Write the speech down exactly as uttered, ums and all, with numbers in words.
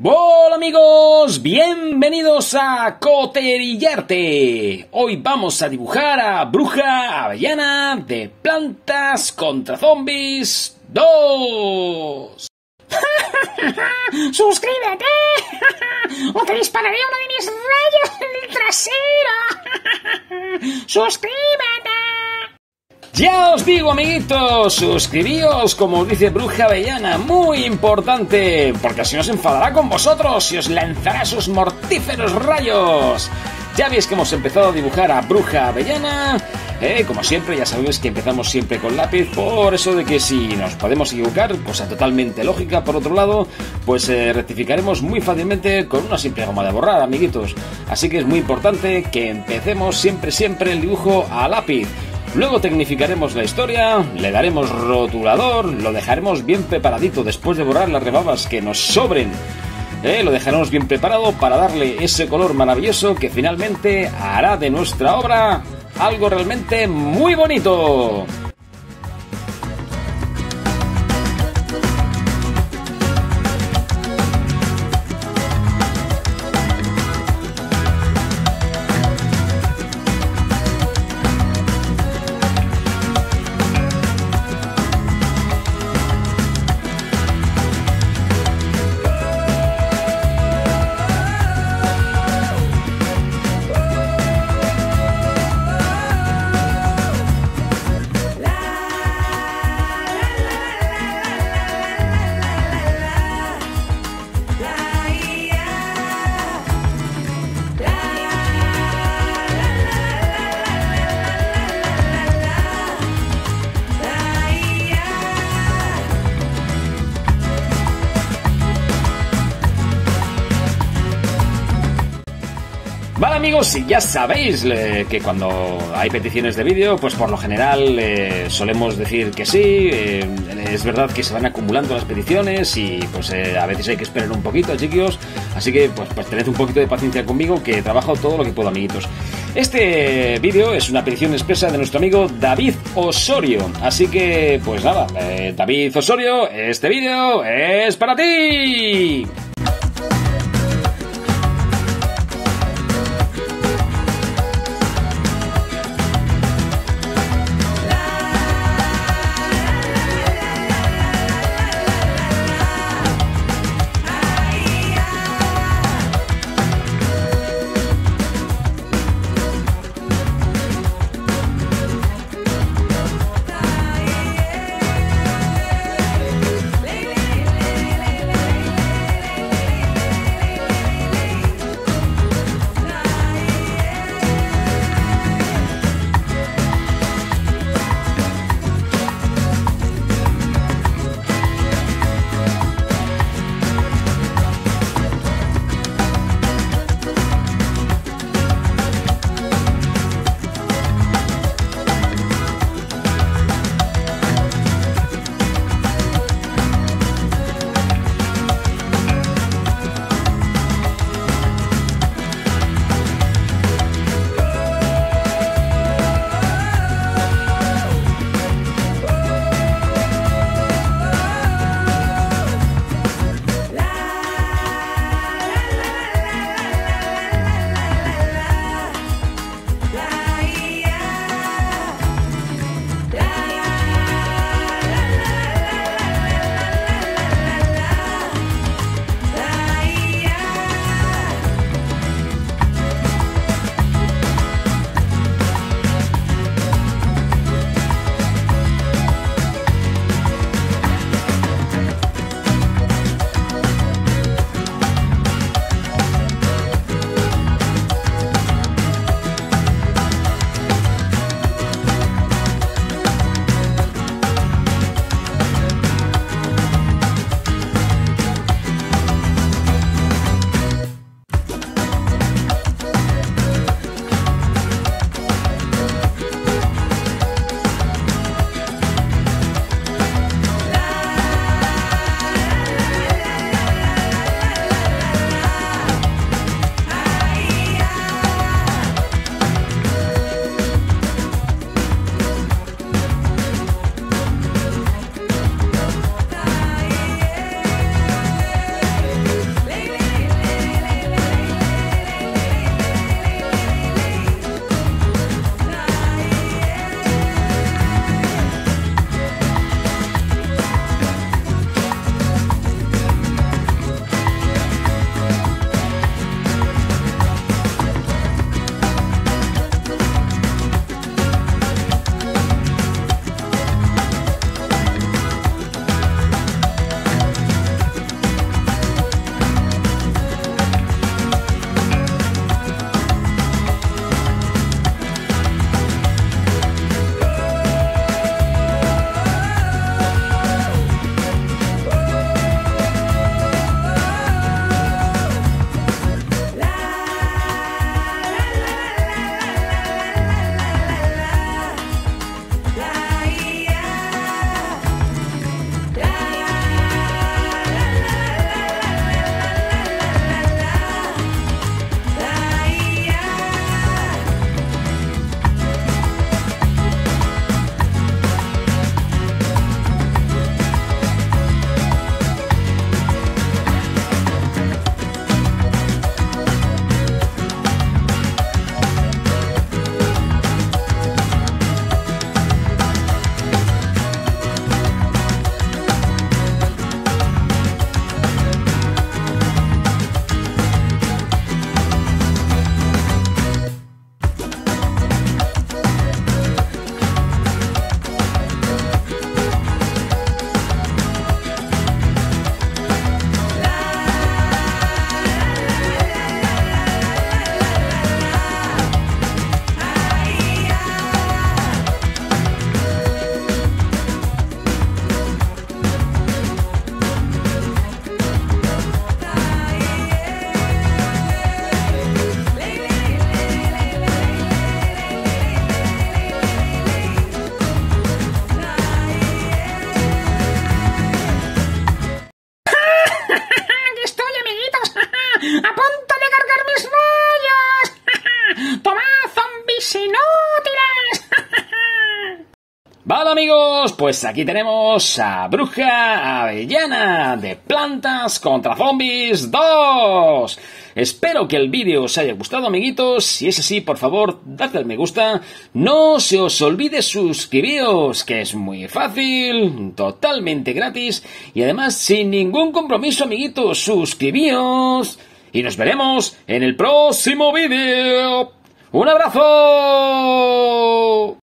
Hola amigos, bienvenidos a Coterillarte. Hoy vamos a dibujar a Bruja Avellana de Plantas contra Zombies dos. ¡Suscríbete! ¡O te dispararé uno de mis rayos en el trasero! ¡Suscríbete! Ya os digo, amiguitos, suscribíos, como os dice Bruja Avellana, muy importante, porque así no se enfadará con vosotros y os lanzará sus mortíferos rayos. Ya veis que hemos empezado a dibujar a Bruja Avellana, eh, como siempre, ya sabéis que empezamos siempre con lápiz, por eso de que si nos podemos equivocar, cosa totalmente lógica, por otro lado, pues eh, rectificaremos muy fácilmente con una simple goma de borrar, amiguitos. Así que es muy importante que empecemos siempre, siempre el dibujo a lápiz. Luego tecnificaremos la historia, le daremos rotulador, lo dejaremos bien preparadito después de borrar las rebabas que nos sobren. Eh, lo dejaremos bien preparado para darle ese color maravilloso que finalmente hará de nuestra obra algo realmente muy bonito. Vale amigos, y ya sabéis eh, que cuando hay peticiones de vídeo, pues por lo general eh, solemos decir que sí, eh, es verdad que se van acumulando las peticiones y pues eh, a veces hay que esperar un poquito, chiquillos, así que pues, pues tened un poquito de paciencia conmigo que trabajo todo lo que puedo, amiguitos. Este vídeo es una petición expresa de nuestro amigo David Osorio, así que pues nada, eh, David Osorio, este vídeo es para ti. amigos, pues aquí tenemos a Bruja Avellana de Plantas contra Zombies dos. Espero que el vídeo os haya gustado, amiguitos. Si es así, por favor, dadle al me gusta. No se os olvide suscribiros, que es muy fácil, totalmente gratis y además sin ningún compromiso, amiguitos. Suscribíos y nos veremos en el próximo vídeo. ¡Un abrazo!